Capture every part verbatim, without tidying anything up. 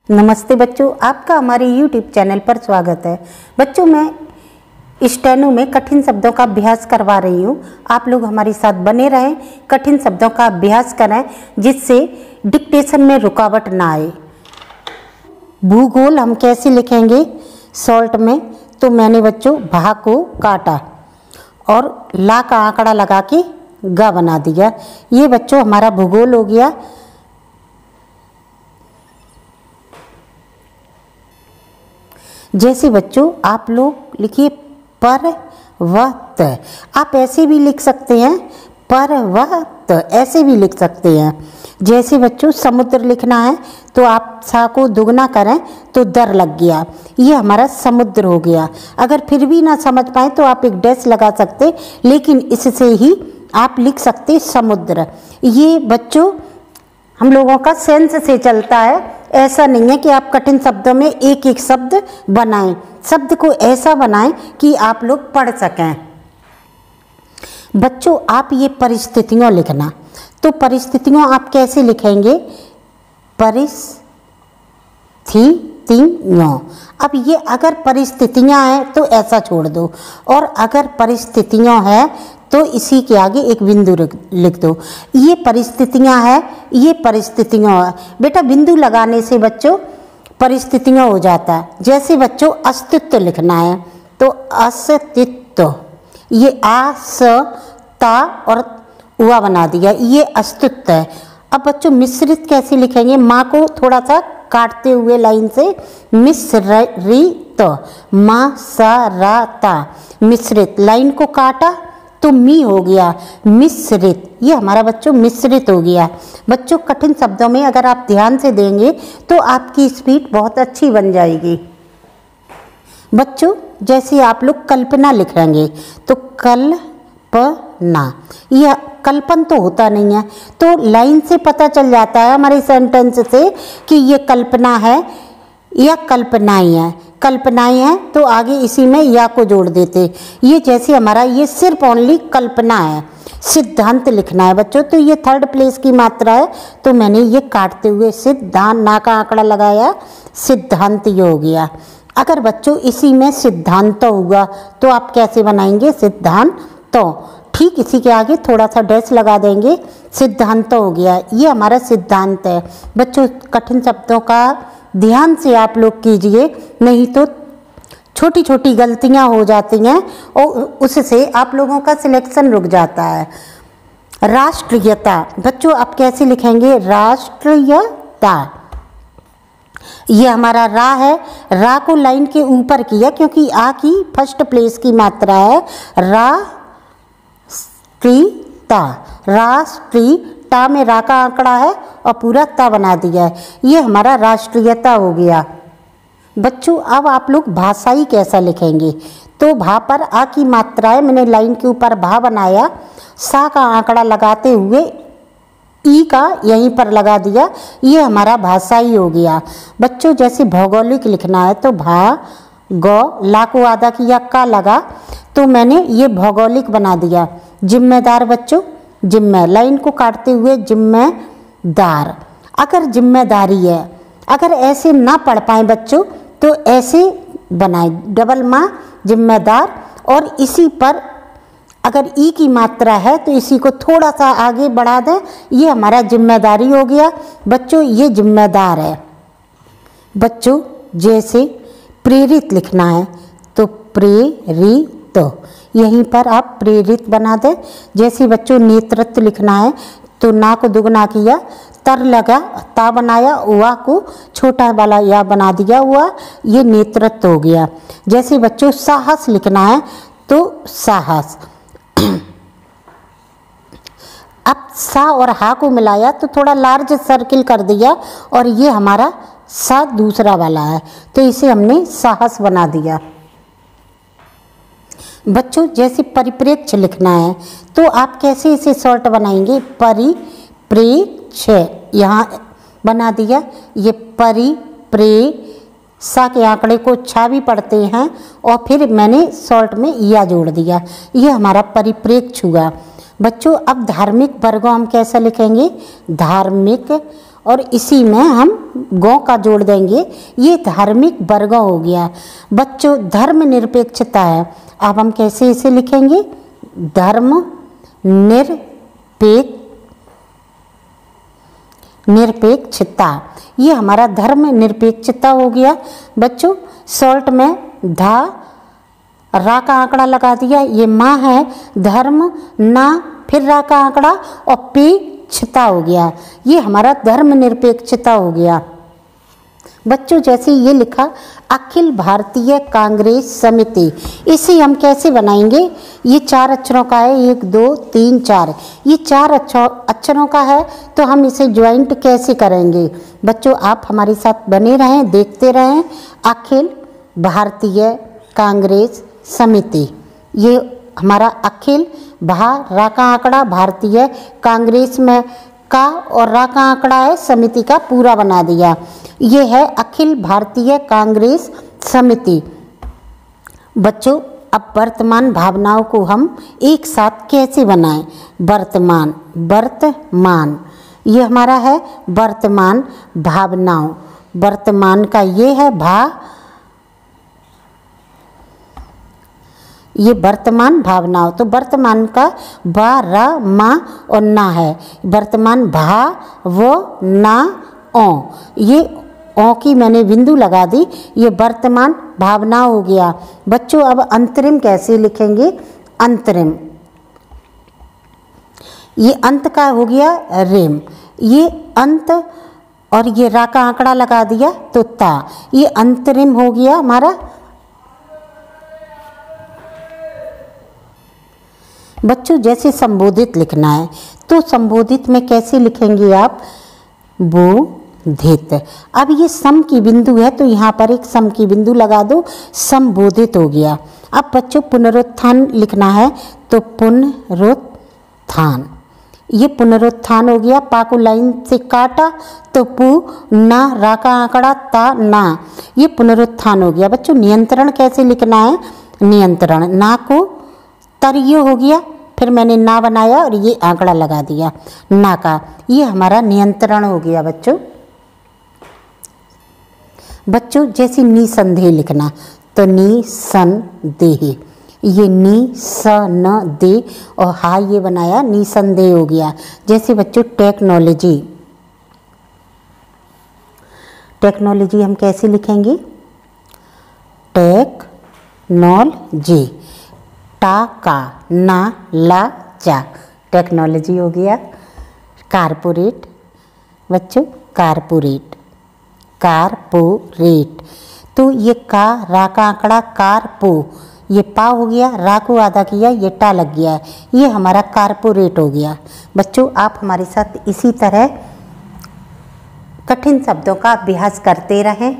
नमस्ते बच्चों, आपका हमारे यूट्यूब चैनल पर स्वागत है। बच्चों, मैं स्टेनो में कठिन शब्दों का अभ्यास करवा रही हूँ। आप लोग हमारे साथ बने रहें, कठिन शब्दों का अभ्यास करें जिससे डिक्टेशन में रुकावट ना आए। भूगोल हम कैसे लिखेंगे शॉर्ट में? तो मैंने बच्चों भा को काटा और ला का आंकड़ा लगा के गा बना दिया। ये बच्चों हमारा भूगोल हो गया। जैसे बच्चों आप लोग लिखिए पर्वत, आप ऐसे भी लिख सकते हैं, पर्वत ऐसे भी लिख सकते हैं। जैसे बच्चों समुद्र लिखना है तो आप सा को दुगना करें तो दर लग गया, ये हमारा समुद्र हो गया। अगर फिर भी ना समझ पाए तो आप एक डैश लगा सकते, लेकिन इससे ही आप लिख सकते समुद्र। ये बच्चों हम लोगों का सेंस से चलता है, ऐसा नहीं है कि आप कठिन शब्दों में एक एक शब्द बनाएं। शब्द को ऐसा बनाएं कि आप लोग पढ़ सकें। बच्चों आप ये परिस्थितियाँ लिखना, तो परिस्थितियाँ आप कैसे लिखेंगे? परिस्थितियाँ। अब ये अगर परिस्थितियाँ हैं तो ऐसा छोड़ दो, और अगर परिस्थितियाँ हैं तो इसी के आगे एक बिंदु लिख दो। ये परिस्थितियाँ हैं, ये परिस्थितियाँ हैं। बेटा बिंदु लगाने से बच्चों परिस्थितियाँ हो जाता है। जैसे बच्चों अस्तित्व लिखना है तो अस्तित्व, ये आ स ता और उआ बना दिया, ये अस्तित्व है। अब बच्चों मिश्रित कैसे लिखेंगे? माँ को थोड़ा सा काटते हुए लाइन से मिश्रित, मा सा रा ता, मिश्रित। लाइन को काटा तो मी हो गया, मिश्रित। ये हमारा बच्चों मिश्रित हो गया। बच्चों कठिन शब्दों में अगर आप ध्यान से देंगे तो आपकी स्पीड बहुत अच्छी बन जाएगी। बच्चों जैसे आप लोग कल्पना लिखेंगे तो कल्पना, यह कल्पन तो होता नहीं है, तो लाइन से पता चल जाता है हमारे सेंटेंस से कि ये कल्पना है या कल्पनाएं है। कल्पनाएं हैं तो आगे इसी में या को जोड़ देते। ये जैसे हमारा ये सिर्फ ओनली कल्पना है। सिद्धांत लिखना है बच्चों, तो ये थर्ड प्लेस की मात्रा है, तो मैंने ये काटते हुए सिद्धांत ना का आंकड़ा लगाया, सिद्धांत ये हो गया। अगर बच्चों इसी में सिद्धांत हुआ तो आप कैसे बनाएंगे? सिद्धांत तो ठीक इसी के आगे थोड़ा सा डैश लगा देंगे, सिद्धांत हो गया। ये हमारा सिद्धांत है। बच्चों कठिन शब्दों का ध्यान से आप लोग कीजिए, नहीं तो छोटी छोटी गलतियां हो जाती हैं और उससे आप लोगों का सिलेक्शन रुक जाता है। राष्ट्रीयता बच्चों आप कैसे लिखेंगे? राष्ट्रीयता, ये हमारा रा है। रा को लाइन के ऊपर किया क्योंकि आ की फर्स्ट प्लेस की मात्रा है। राष्ट्रीयता, राष्ट्रीय ता में रा का आंकड़ा है और पूरा ता बना दिया है, ये हमारा राष्ट्रीयता हो गया। बच्चों अब आप लोग भाषाई कैसा लिखेंगे? तो भा पर आ की मात्रा है, मैंने लाइन के ऊपर भा बनाया, सा का आंकड़ा लगाते हुए ई का यहीं पर लगा दिया, ये हमारा भाषाई हो गया। बच्चों जैसे भौगोलिक लिखना है तो भा गौ, ला को आधा किया, का लगा, तो मैंने ये भौगोलिक बना दिया। जिम्मेदार बच्चों, जिम्मे, लाइन को काटते हुए जिम्मेदार। अगर जिम्मेदारी है, अगर ऐसे ना पढ़ पाए बच्चों तो ऐसे बनाए, डबल माँ जिम्मेदार, और इसी पर अगर ई की मात्रा है तो इसी को थोड़ा सा आगे बढ़ा दें, ये हमारा जिम्मेदारी हो गया। बच्चों ये जिम्मेदार है। बच्चों जैसे प्रेरित लिखना है तो प्रेरित, यहीं पर आप प्रेरित बना दें। जैसे बच्चों नेतृत्व लिखना है तो ना को दुगना किया, तर लगा, ता बनाया, उआ को छोटा वाला या बना दिया, हुआ ये नेतृत्व हो गया। जैसे बच्चों साहस लिखना है तो साहस, अब सा और हा को मिलाया तो थोड़ा लार्ज सर्किल कर दिया और ये हमारा सा दूसरा वाला है, तो इसे हमने साहस बना दिया। बच्चों जैसे परिप्रेक्ष्य लिखना है तो आप कैसे इसे शॉर्ट बनाएंगे? परिप्रेक्ष्य, यहाँ बना दिया, ये परिप्रे, सा के आंकड़े को छा भी पढ़ते हैं और फिर मैंने शॉर्ट में या जोड़ दिया, ये हमारा परिप्रेक्ष्य हुआ। बच्चों अब धार्मिक वर्गों हम कैसा लिखेंगे? धार्मिक और इसी में हम गौ का जोड़ देंगे, ये धार्मिक वर्ग हो गया। बच्चों धर्मनिरपेक्षता है, अब हम कैसे इसे लिखेंगे, धर्म निरपेक्ष निरपेक्षता, ये हमारा धर्म निरपेक्षता हो गया। बच्चों सॉल्ट में धा रा का आंकड़ा लगा दिया, ये माँ है, धर्म ना फिर रा का आंकड़ा और पेक्षता हो गया, ये हमारा धर्म निरपेक्षता हो गया। बच्चों जैसे ये लिखा अखिल भारतीय कांग्रेस समिति, इसे हम कैसे बनाएंगे, ये चार अक्षरों का है, एक दो तीन चार, ये चार अक्षरों का है, तो हम इसे ज्वाइंट कैसे करेंगे। बच्चों आप हमारे साथ बने रहें, देखते रहें। अखिल भारतीय कांग्रेस समिति, ये हमारा अखिल भा रा का आंकड़ा भारतीय, कांग्रेस में का और रा का आंकड़ा है, समिति का पूरा बना दिया, ये है अखिल भारतीय कांग्रेस समिति। बच्चों अब वर्तमान भावनाओं को हम एक साथ कैसे बनाएं, वर्तमान वर्तमान ये हमारा है वर्तमान भावनाओं, वर्तमान का ये है भा, ये वर्तमान भावनाओं, तो वर्तमान का बा रा मा और ना है, वर्तमान भा वो ना ओ, ये ओ की मैंने बिंदु लगा दी, ये वर्तमान भावना हो गया। बच्चों अब अंतरिम कैसे लिखेंगे, अंतरिम, ये अंत का हो गया रेम, ये अंत और ये रा का आंकड़ा लगा दिया तो ता, ये अंतरिम हो गया हमारा। बच्चों जैसे संबोधित लिखना है तो संबोधित में कैसे लिखेंगे आप, बोधित। अब ये सम की बिंदु है तो यहाँ पर एक सम की बिंदु लगा दो, संबोधित हो गया। अब बच्चों पुनरुत्थान लिखना है तो पुनरुत्थान, ये पुनरुत्थान हो गया। पा को लाइन से काटा तो पु ना रा का आंकड़ा ता ना, ये पुनरुत्थान हो गया। बच्चों नियंत्रण कैसे लिखना है, नियंत्रण, ना को तरियो हो गया, फिर मैंने ना बनाया और ये आंकड़ा लगा दिया ना का, ये हमारा नियंत्रण हो गया। बच्चों बच्चों जैसे निसंदेह लिखना तो निसंदेह, ये नी स न दे और हा ये बनाया निसंदेह हो गया। जैसे बच्चों टेक्नोलॉजी, टेक्नोलॉजी हम कैसे लिखेंगे, टेक्नोलॉजी, टा का ना ला जा, टेक्नोलॉजी हो गया। कारपोरेट, बच्चों कारपोरेट, कारपोरेट, तो ये का रा का आंकड़ा कारपो, ये पा हो गया, रा को आधा किया, ये टा लग गया, ये हमारा कारपोरेट हो गया। बच्चों आप हमारे साथ इसी तरह कठिन शब्दों का अभ्यास करते रहें।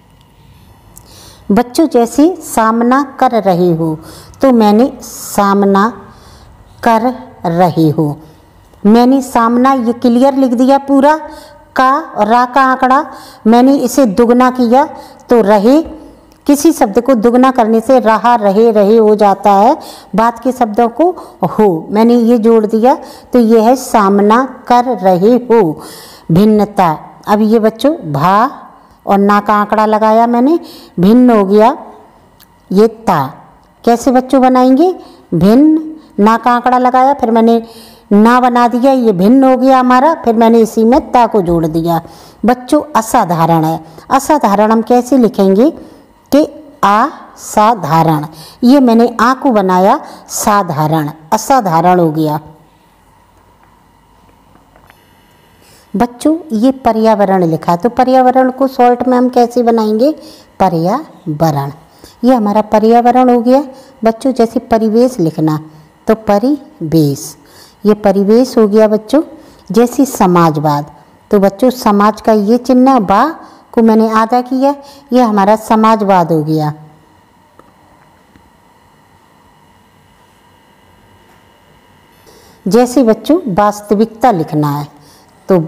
बच्चों जैसे सामना कर रहे हो तो मैंने सामना कर रहे हो, मैंने सामना ये क्लियर लिख दिया पूरा, का और रा का आंकड़ा मैंने इसे दुगना किया तो रहे, किसी शब्द को दुगना करने से रहा रहे रहे हो जाता है, बात के शब्दों को हो मैंने ये जोड़ दिया तो ये है सामना कर रहे हो। भिन्नता, अब ये बच्चों भा और ना का आंकड़ा लगाया मैंने, भिन्न हो गया ये ता, कैसे बच्चों बनाएंगे, भिन्न, ना का आंकड़ा लगाया फिर मैंने ना बना दिया, ये भिन्न हो गया हमारा, फिर मैंने इसी में ता को जोड़ दिया। बच्चों असाधारण है, असाधारण हम कैसे लिखेंगे कि असाधारण, ये मैंने आ को बनाया साधारण, असाधारण हो गया। बच्चों ये पर्यावरण लिखा तो पर्यावरण को शॉर्ट में हम कैसे बनाएंगे, पर्यावरण, ये हमारा पर्यावरण हो गया। बच्चों जैसे परिवेश लिखना तो परिवेश, ये परिवेश हो गया। बच्चों जैसे समाजवाद तो बच्चों समाज का ये चिन्ह बा को मैंने आधा किया, ये हमारा समाजवाद हो गया। जैसे बच्चों वास्तविकता लिखना है तो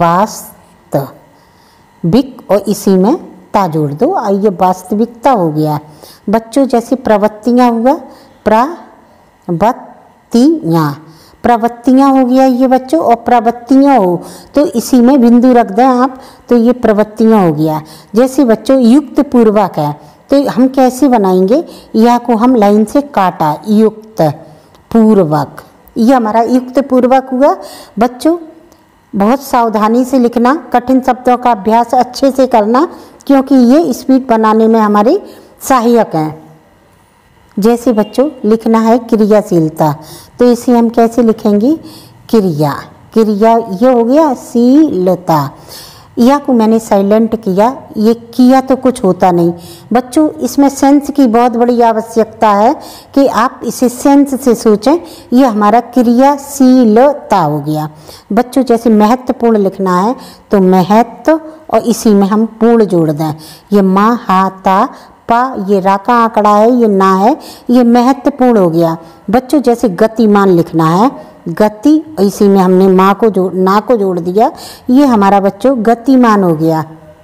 वास्तविक और इसी में ता जोड़ दो, ये वास्तविकता हो गया। बच्चों जैसे प्रवृत्तियाँ हुआ, प्रवृत्तियाँ, प्रवृत्तियाँ हो गया ये बच्चों, और प्रवृत्तियाँ हो तो इसी में बिंदु रख दें आप, तो ये प्रवृत्तियाँ हो गया। जैसे बच्चों युक्त पूर्वक है, तो हम कैसे बनाएंगे, यह को हम लाइन से काटा, युक्त पूर्वक, ये हमारा युक्त पूर्वक हुआ। बच्चों बहुत सावधानी से लिखना, कठिन शब्दों का अभ्यास अच्छे से करना, क्योंकि ये स्पीड बनाने में हमारे सहायक हैं। जैसे बच्चों लिखना है क्रियाशीलता, तो इसे हम कैसे लिखेंगे, क्रिया, क्रिया ये हो गया शीलता। यह को मैंने साइलेंट किया, ये किया तो कुछ होता नहीं बच्चों, इसमें सेंस की बहुत बड़ी आवश्यकता है कि आप इसे सेंस से सोचें। ये हमारा क्रियाशीलता हो गया। बच्चों जैसे महत्वपूर्ण लिखना है तो महत्व, और इसी में हम पूर्ण जोड़ दें, ये माँ हा ता पा, ये रा का आंकड़ा है, ये ना है, ये महत्वपूर्ण हो गया। बच्चों जैसे गतिमान लिखना है, गति, इसी में हमने माँ को जोड़ ना को जोड़ दिया, ये हमारा बच्चों गतिमान हो गया।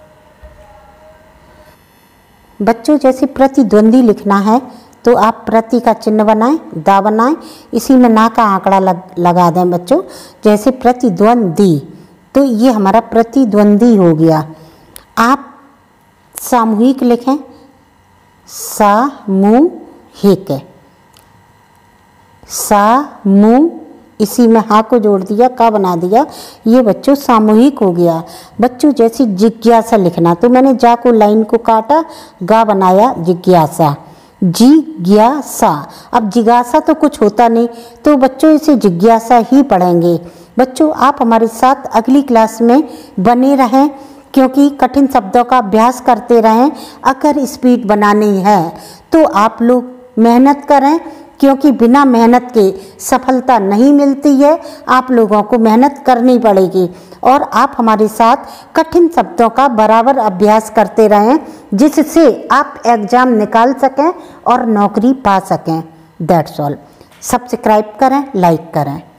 बच्चों जैसे प्रतिद्वंदी लिखना है तो आप प्रति का चिन्ह बनाएं, दा बनाएं, इसी में ना का आंकड़ा लग, लगा दें बच्चों। जैसे प्रतिद्वंदी, तो ये हमारा प्रतिद्वंदी हो गया। आप सामूहिक लिखें, सामूहिक, सामू, इसी में हा को जोड़ दिया, का बना दिया, ये बच्चों सामूहिक हो गया। बच्चों जैसे जिज्ञासा लिखना, तो मैंने जा को लाइन को काटा, गा बनाया, जिज्ञासा, जिज्ञासा। अब जिज्ञासा तो कुछ होता नहीं, तो बच्चों इसे जिज्ञासा ही पढ़ेंगे। बच्चों आप हमारे साथ अगली क्लास में बने रहें, क्योंकि कठिन शब्दों का अभ्यास करते रहें। अगर स्पीड बनानी है तो आप लोग मेहनत करें, क्योंकि बिना मेहनत के सफलता नहीं मिलती है। आप लोगों को मेहनत करनी पड़ेगी, और आप हमारे साथ कठिन शब्दों का बराबर अभ्यास करते रहें, जिससे आप एग्ज़ाम निकाल सकें और नौकरी पा सकें। That's all. सब्सक्राइब करें, लाइक करें।